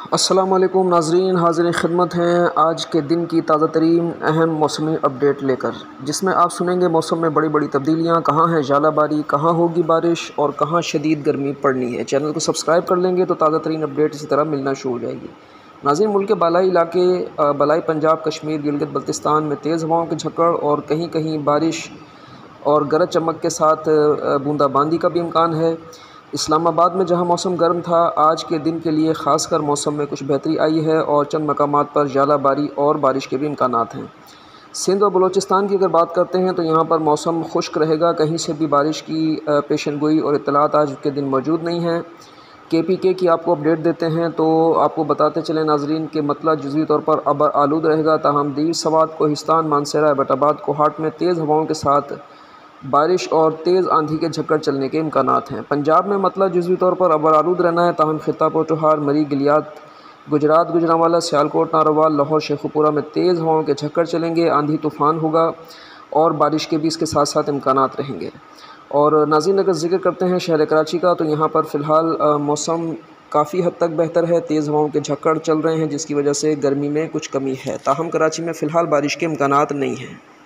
अस्सलाम वालेकुम नाज़रीन, हाज़िर खिदमत हैं आज के दिन की ताज़ा तरीन अहम मौसमी अपडेट लेकर, जिसमें आप सुनेंगे मौसम में बड़ी बड़ी तब्दीलियाँ, कहाँ है ज़ालाबारी, कहाँ होगी बारिश और कहाँ शदीद गर्मी पड़नी है। चैनल को सब्सक्राइब कर लेंगे तो ताज़ा तरीन अपडेट इसी तरह मिलना शुरू हो जाएगी। नाज़रीन, मुल्क के बालाई इलाके बलाई पंजाब, कश्मीर, गिलगित बल्तिस्तान में तेज़ हवाओं की झक्कड़ और कहीं कहीं बारिश और गरज चमक के साथ बूंदाबांदी का भी इम्कान है। इस्लामाबाद में जहां मौसम गर्म था, आज के दिन के लिए ख़ासकर मौसम में कुछ बेहतरी आई है और चंद मकामात पर ज़ालाबारी और बारिश के भी इम्कानात हैं। सिंध और बलूचिस्तान की अगर बात करते हैं तो यहाँ पर मौसम खुश्क रहेगा, कहीं से भी बारिश की पेशनगोई और इत्तलात आज के दिन मौजूद नहीं हैं। KPK की आपको अपडेट देते हैं तो आपको बताते चलें नाजरीन के मतला जुज़वी तौर पर अबर आलूद रहेगा, ताहम दीर, सवात, कोहिस्तान, मानसरा, एबटाबाद, कोहाट में तेज़ हवाओं के साथ बारिश और तेज़ आंधी के झक्कड़ चलने के इम्कानात हैं। पंजाब में मतला जुज़वी तौर पर अबर आलूद रहना है, ताहम खित्ता पोठोहार, मरी, गिलियात, गुजरात, गुजरांवाला, सियालकोट, नारोवाल, लाहौर, शेखुपुरा में तेज़ हवाओं के झक्कड़ चलेंगे, आंधी तूफ़ान होगा और बारिश के भी इसके साथ साथ इम्कानात रहेंगे। और नाज़रीन, अगर ज़िक्र करते हैं शहर कराची का तो यहाँ पर फ़िलहाल मौसम काफ़ी हद तक बेहतर है, तेज़ हवाओं के झक्कड़ चल रहे हैं जिसकी वजह से गर्मी में कुछ कमी है, ताहम कराची में फ़िलहाल बारिश के इम्कानात नहीं हैं।